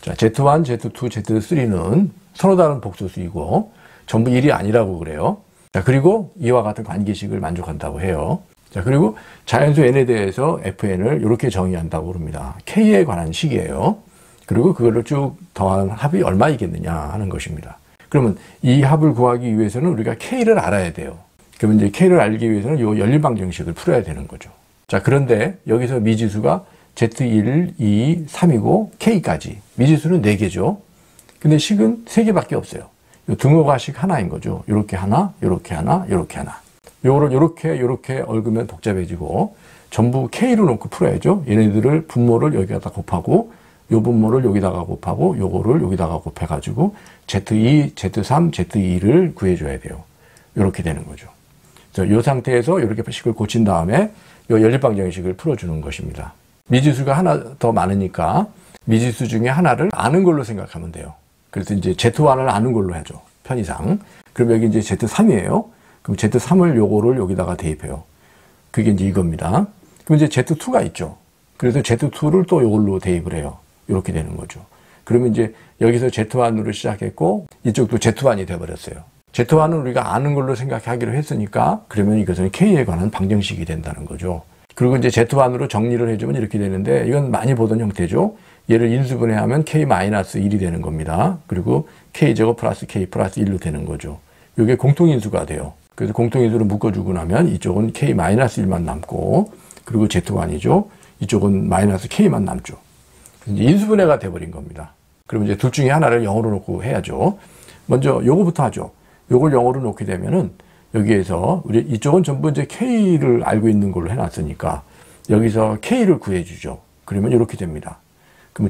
자, Z1, Z2, Z3는 서로 다른 복소수이고 전부 1이 아니라고 그래요. 자, 그리고 이와 같은 관계식을 만족한다고 해요. 자, 그리고 자연수 n에 대해서 fn을 이렇게 정의한다고 그럽니다. k에 관한 식이에요. 그리고 그거를 쭉 더한 합이 얼마이겠느냐 하는 것입니다. 그러면 이 합을 구하기 위해서는 우리가 k를 알아야 돼요. 그러면 이제 k를 알기 위해서는 이 연립방정식을 풀어야 되는 거죠. 자, 그런데 여기서 미지수가 Z1, 2, 3이고 K까지. 미지수는 4개죠. 근데 식은 3개밖에 없어요. 등호가식 하나인 거죠. 요렇게 하나, 요렇게 하나, 요렇게 하나. 요거를 요렇게 얽으면 복잡해지고 전부 K로 놓고 풀어야죠. 얘네들을 분모를 여기다가 곱하고 요 분모를 여기다가 곱하고 요거를 여기다가 곱해가지고 Z2, Z3, Z2를 구해줘야 돼요. 요렇게 되는 거죠. 이 상태에서 이렇게 식을 고친 다음에 요 연립방정식을 풀어주는 것입니다. 미지수가 하나 더 많으니까 미지수 중에 하나를 아는 걸로 생각하면 돼요. 그래서 이제 Z1을 아는 걸로 하죠. 편의상. 그럼 여기 이제 Z3이에요. 그럼 Z3을 요거를 여기다가 대입해요. 그게 이제 이겁니다. 그럼 이제 Z2가 있죠. 그래서 Z2를 또 요걸로 대입을 해요. 이렇게 되는 거죠. 그러면 이제 여기서 Z1으로 시작했고 이쪽도 Z1이 돼버렸어요. Z1은 우리가 아는 걸로 생각하기로 했으니까 그러면 이것은 K에 관한 방정식이 된다는 거죠. 그리고 이제 Z1으로 정리를 해주면 이렇게 되는데 이건 많이 보던 형태죠. 얘를 인수분해하면 K-1이 되는 겁니다. 그리고 K제곱 플러스 K 플러스 1로 되는 거죠. 이게 공통인수가 돼요. 그래서 공통인수를 묶어주고 나면 이쪽은 K-1만 남고 그리고 Z1이죠. 이쪽은 마이너스 K만 남죠. 이제 인수분해가 돼버린 겁니다. 그러면 이제 둘 중에 하나를 0으로 놓고 해야죠. 먼저 요거부터 하죠. 요걸 0으로 놓게 되면은 여기에서 우리 이쪽은 전부 이제 K를 알고 있는 걸로 해놨으니까 여기서 K를 구해주죠. 그러면 이렇게 됩니다. 그러면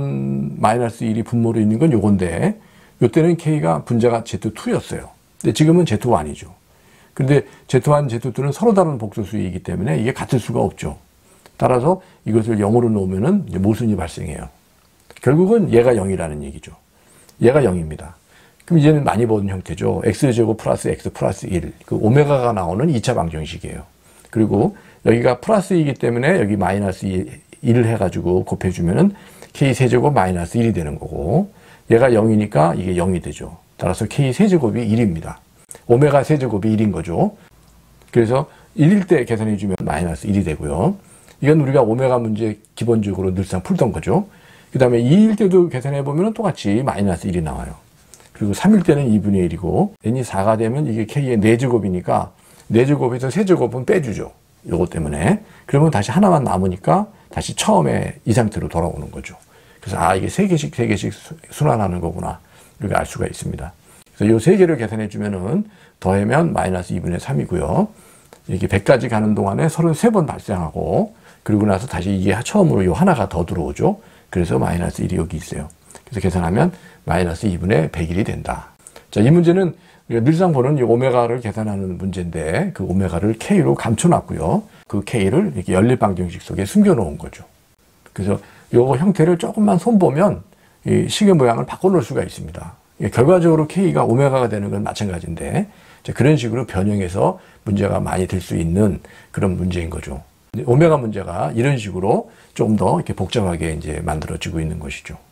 Z1-1이 분모로 있는 건 요건데 요때는 K가 분자가 Z2였어요. 근데 지금은 Z1이죠. 근데 Z1, Z2는 서로 다른 복소수이기 때문에 이게 같을 수가 없죠. 따라서 이것을 0으로 놓으면은 이제 모순이 발생해요. 결국은 얘가 0이라는 얘기죠. 얘가 0입니다. 그럼 이제는 많이 보는 형태죠. X제곱 플러스 X 플러스 1. 그 오메가가 나오는 2차 방정식이에요. 그리고 여기가 플러스이기 때문에 여기 마이너스 1을 해가지고 곱해주면은 K 세제곱 마이너스 1이 되는 거고 얘가 0이니까 이게 0이 되죠. 따라서 K 세제곱이 1입니다. 오메가 세제곱이 1인 거죠. 그래서 1일 때 계산해주면 마이너스 1이 되고요. 이건 우리가 오메가 문제 기본적으로 늘상 풀던 거죠. 그 다음에 2일 때도 계산해보면 똑같이 마이너스 1이 나와요. 그리고 3일 때는 2분의 1이고 n이 4가 되면 이게 k의 4제곱이니까 4제곱에서 세제곱은 빼주죠. 요거 때문에. 그러면 다시 하나만 남으니까 다시 처음에 이 상태로 돌아오는 거죠. 그래서 아 이게 3개씩 순환하는 거구나. 이렇게 알 수가 있습니다. 그래서 요 3개를 계산해 주면은 더하면 마이너스 2분의 3이고요. 이게 100까지 가는 동안에 33번 발생하고 그리고 나서 다시 이게 처음으로 요 하나가 더 들어오죠. 그래서 마이너스 1이 여기 있어요. 그래서 계산하면 마이너스 2분의 100일이 된다. 자, 이 문제는 우리가 늘상 보는 이 오메가를 계산하는 문제인데 그 오메가를 K로 감춰놨고요. 그 K를 이렇게 연립방정식 속에 숨겨놓은 거죠. 그래서 요 형태를 조금만 손보면 이 식의 모양을 바꿔놓을 수가 있습니다. 결과적으로 K가 오메가가 되는 건 마찬가지인데 그런 식으로 변형해서 문제가 많이 될 수 있는 그런 문제인 거죠. 오메가 문제가 이런 식으로 좀 더 이렇게 복잡하게 이제 만들어지고 있는 것이죠.